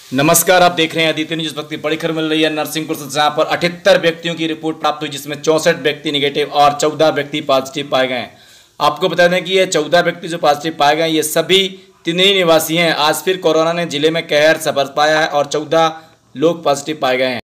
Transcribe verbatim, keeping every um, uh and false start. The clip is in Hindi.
नमस्कार, आप देख रहे हैं आदित्य न्यूज। वक्त की बड़ी खबर मिल रही है नरसिंहपुर से, जहां पर अठहत्तर व्यक्तियों की रिपोर्ट प्राप्त हुई, जिसमें चौसठ व्यक्ति निगेटिव और चौदह व्यक्ति पॉजिटिव पाए गए हैं। आपको बता दें कि ये चौदह व्यक्ति जो पॉजिटिव पाए गए हैं, ये सभी तिनही निवासी हैं। आज फिर कोरोना ने जिले में कहर बरपाया है और चौदह लोग पॉजिटिव पाए गए हैं।